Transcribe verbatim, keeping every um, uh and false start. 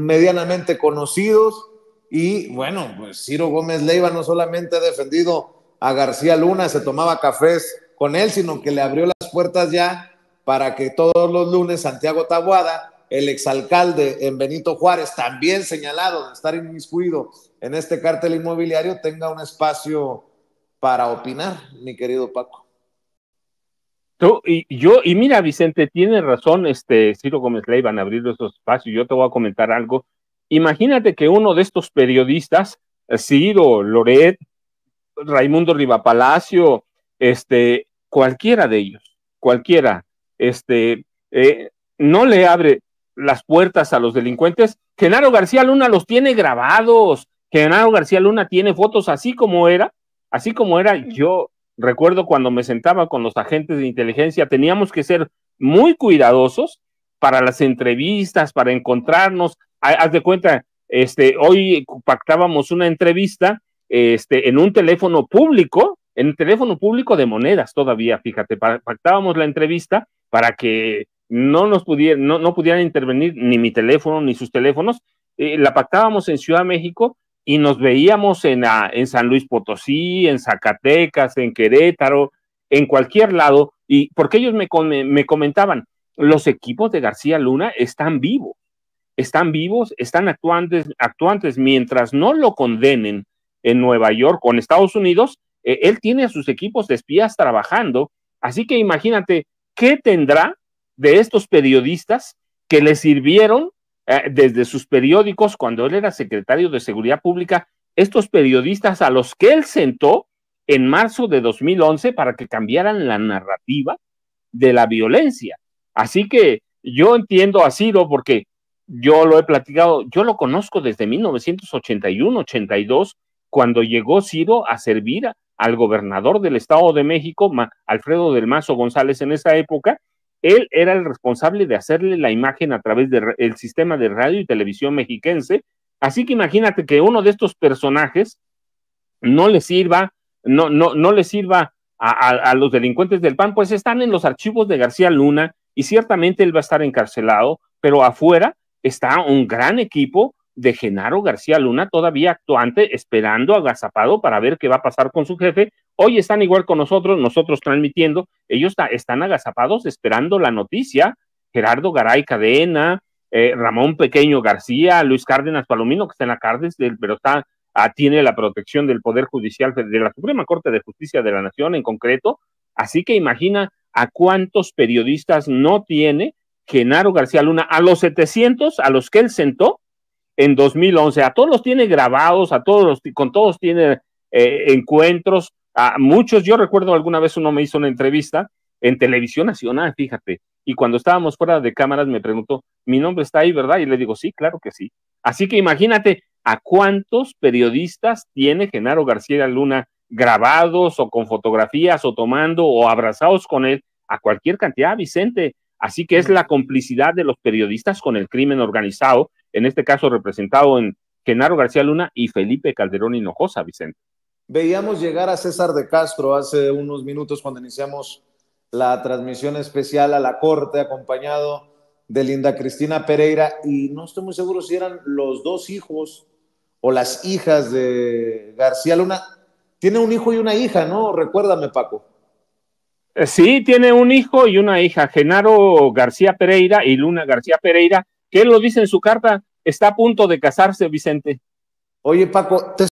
medianamente conocidos. Y bueno, pues Ciro Gómez Leiva no solamente ha defendido a García Luna, se tomaba cafés con él, sino que le abrió las puertas ya para que todos los lunes Santiago Taboada, el exalcalde en Benito Juárez, también señalado de estar inmiscuido en este cártel inmobiliario, tenga un espacio para opinar, mi querido Paco. Tú, y yo, y mira, Vicente, tiene razón, este Ciro Gómez Leiva en abrir esos espacios. Yo te voy a comentar algo. Imagínate que uno de estos periodistas, Ciro, Loret, Raimundo Rivapalacio, este, cualquiera de ellos, cualquiera, este, eh, no le abre las puertas a los delincuentes. Genaro García Luna los tiene grabados. Genaro García Luna tiene fotos así como era, así como era. Yo recuerdo cuando me sentaba con los agentes de inteligencia, teníamos que ser muy cuidadosos para las entrevistas, para encontrarnos. Haz de cuenta, este, hoy pactábamos una entrevista este, en un teléfono público, en un teléfono público de monedas todavía, fíjate, pactábamos la entrevista para que no nos pudieran, no, no pudieran intervenir ni mi teléfono ni sus teléfonos. Eh, la pactábamos en Ciudad de México y nos veíamos en, a, en San Luis Potosí, en Zacatecas, en Querétaro, en cualquier lado, y porque ellos me, me comentaban, los equipos de García Luna están vivos, están vivos, están actuantes, actuantes mientras no lo condenen en Nueva York o en Estados Unidos, eh, él tiene a sus equipos de espías trabajando, así que imagínate, ¿qué tendrá de estos periodistas que le sirvieron eh, desde sus periódicos cuando él era secretario de Seguridad Pública, estos periodistas a los que él sentó en marzo de dos mil once para que cambiaran la narrativa de la violencia? Así que yo entiendo a Ciro porque yo lo he platicado, yo lo conozco desde mil novecientos ochenta y uno, ochenta y dos, cuando llegó Ciro a servir al gobernador del Estado de México, Alfredo del Mazo González, en esa época. Él era el responsable de hacerle la imagen a través del sistema de radio y televisión mexiquense. Así que imagínate que uno de estos personajes no le sirva, no, no, no le sirva a, a, a los delincuentes del P A N, pues están en los archivos de García Luna y ciertamente él va a estar encarcelado, pero afuera está un gran equipo de Genaro García Luna todavía actuante, esperando agazapado para ver qué va a pasar con su jefe. Hoy están igual con nosotros, nosotros transmitiendo, ellos están agazapados esperando la noticia. Gerardo Garay Cadena, eh, Ramón Pequeño García, Luis Cárdenas Palomino, que está en la cárcel, pero está, ah, tiene la protección del Poder Judicial de la Suprema Corte de Justicia de la Nación en concreto. Así que imagina a cuántos periodistas no tiene Genaro García Luna, a los setecientos a los que él sentó en dos mil once, a todos los tiene grabados, a todos los, con todos tiene eh, encuentros, a muchos. Yo recuerdo alguna vez uno me hizo una entrevista en Televisión Nacional, fíjate, y cuando estábamos fuera de cámaras me preguntó, mi nombre está ahí, ¿verdad? Y le digo, sí, claro que sí. Así que imagínate a cuántos periodistas tiene Genaro García Luna grabados o con fotografías o tomando o abrazados con él, a cualquier cantidad, Vicente. Así que es la complicidad de los periodistas con el crimen organizado, en este caso representado en Genaro García Luna y Felipe Calderón Hinojosa, Vicente. Veíamos llegar a César de Castro hace unos minutos cuando iniciamos la transmisión especial a la corte, acompañado de Linda Cristina Pereira, y no estoy muy seguro si eran los dos hijos o las hijas de García Luna. Tiene un hijo y una hija, ¿no? Recuérdame, Paco. Sí, tiene un hijo y una hija, Genaro García Pereira y Luna García Pereira, que él lo dice en su carta, está a punto de casarse, Vicente. Oye, Paco, te